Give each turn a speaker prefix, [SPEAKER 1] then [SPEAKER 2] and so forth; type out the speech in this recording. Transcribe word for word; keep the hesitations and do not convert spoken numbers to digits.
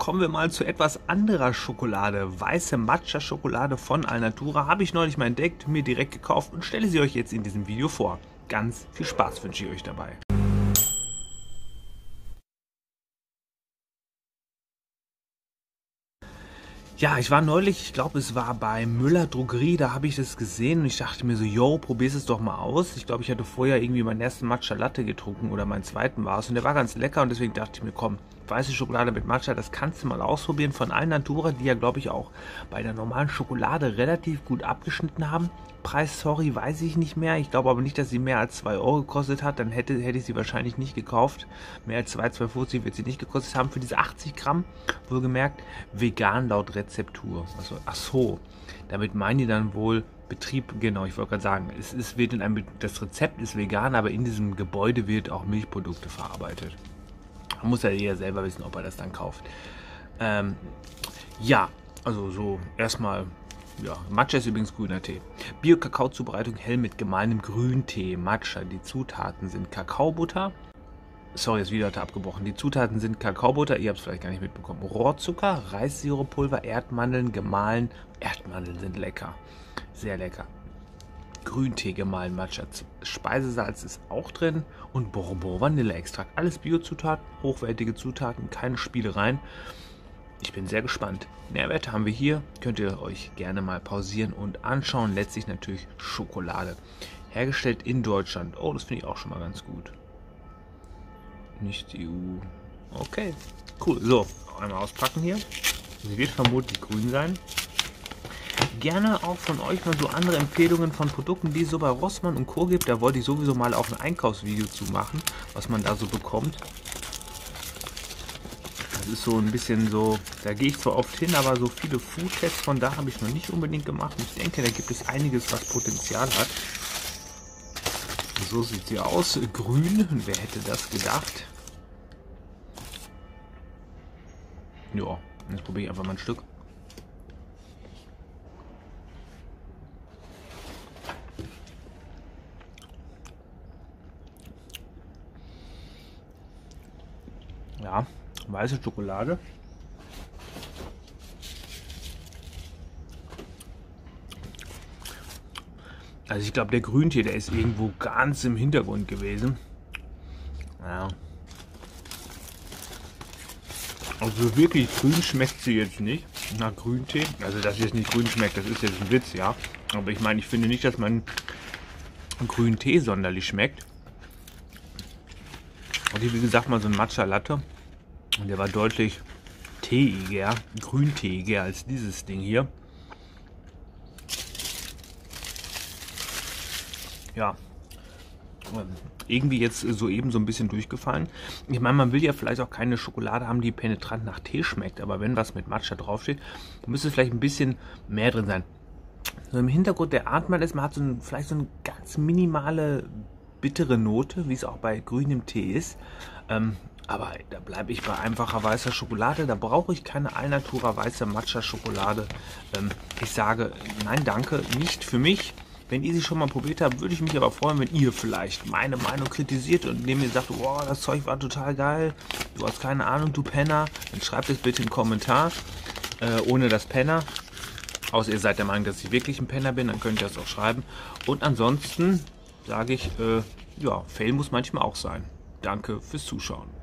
[SPEAKER 1] kommen wir mal zu etwas anderer Schokolade. Weiße Matcha-Schokolade von Alnatura habe ich neulich mal entdeckt, mir direkt gekauft und stelle sie euch jetzt in diesem Video vor. Ganz viel Spaß wünsche ich euch dabei. Ja, ich war neulich, ich glaube es war bei Müller Drogerie, da habe ich das gesehen und ich dachte mir so, yo, probier's es doch mal aus. Ich glaube, ich hatte vorher irgendwie meinen ersten Matcha Latte getrunken oder meinen zweiten war es und der war ganz lecker und deswegen dachte ich mir, komm, weiße Schokolade mit Matcha, das kannst du mal ausprobieren von Alnatura, die ja glaube ich auch bei der normalen Schokolade relativ gut abgeschnitten haben. Preis, sorry, weiß ich nicht mehr. Ich glaube aber nicht, dass sie mehr als zwei Euro gekostet hat. Dann hätte, hätte ich sie wahrscheinlich nicht gekauft. Mehr als zwei, zwei fünfzig wird sie nicht gekostet haben. Für diese achtzig Gramm, wohlgemerkt, vegan laut Rezeptur. Also, ach so, damit meinen die dann wohl Betrieb, genau, ich wollte gerade sagen, es, es wird in einem, das Rezept ist vegan, aber in diesem Gebäude wird auch Milchprodukte verarbeitet. Man muss ja eher selber wissen, ob er das dann kauft. Ähm, ja, also so erstmal... Ja, Matcha ist übrigens grüner Tee. Bio-Kakao-Zubereitung hell mit gemahlenem Grüntee. Matcha. Die Zutaten sind Kakaobutter. Sorry, das Video hat abgebrochen. Die Zutaten sind Kakaobutter, ihr habt es vielleicht gar nicht mitbekommen. Rohrzucker, Reissirupulver, Erdmandeln, gemahlen. Erdmandeln sind lecker. Sehr lecker. Grüntee gemahlen, Matcha. Speisesalz ist auch drin. Und Bourbon Vanilleextrakt. Alles Bio-Zutaten, hochwertige Zutaten, keine Spielereien. Ich bin sehr gespannt. Nährwerte haben wir hier. Könnt ihr euch gerne mal pausieren und anschauen. Letztlich natürlich Schokolade. Hergestellt in Deutschland. Oh, das finde ich auch schon mal ganz gut. Nicht E U. Okay, cool. So, einmal auspacken hier. Sie wird vermutlich grün sein. Gerne auch von euch mal so andere Empfehlungen von Produkten, die es so bei Rossmann und Co. gibt. Da wollte ich sowieso mal auch ein Einkaufsvideo zu machen, was man da so bekommt. Das ist so ein bisschen so, da gehe ich zwar oft hin, aber so viele Food-Tests von da habe ich noch nicht unbedingt gemacht. Ich denke, da gibt es einiges, was Potenzial hat. So sieht sie aus. Grün, wer hätte das gedacht? Ja, jetzt probiere ich einfach mal ein Stück. Ja. Weiße Schokolade. Also ich glaube, der Grüntee, der ist irgendwo ganz im Hintergrund gewesen. Ja. Also wirklich grün schmeckt sie jetzt nicht nach Grüntee. Also dass sie jetzt nicht grün schmeckt, das ist jetzt ein Witz, ja. Aber ich meine, ich finde nicht, dass man Grüntee sonderlich schmeckt. Und hier, wie gesagt, mal so ein Matcha Latte. Und der war deutlich teeiger, grünteeiger als dieses Ding hier. Ja, irgendwie jetzt soeben so ein bisschen durchgefallen. Ich meine, man will ja vielleicht auch keine Schokolade haben, die penetrant nach Tee schmeckt. Aber wenn was mit Matcha draufsteht, müsste es vielleicht ein bisschen mehr drin sein. So im Hintergrund der Art ist, man hat so ein, vielleicht so eine ganz minimale bittere Note, wie es auch bei grünem Tee ist. Ähm, Aber da bleibe ich bei einfacher weißer Schokolade. Da brauche ich keine Alnatura weiße Matcha-Schokolade. Ähm, ich sage, nein, danke, nicht für mich. Wenn ihr sie schon mal probiert habt, würde ich mich aber freuen, wenn ihr vielleicht meine Meinung kritisiert und neben mir sagt, wow, das Zeug war total geil. Du hast keine Ahnung, du Penner. Dann schreibt es bitte in den Kommentar, äh, ohne das Penner. Außer ihr seid der Meinung, dass ich wirklich ein Penner bin, dann könnt ihr das auch schreiben. Und ansonsten sage ich, äh, ja, Fail muss manchmal auch sein. Danke fürs Zuschauen.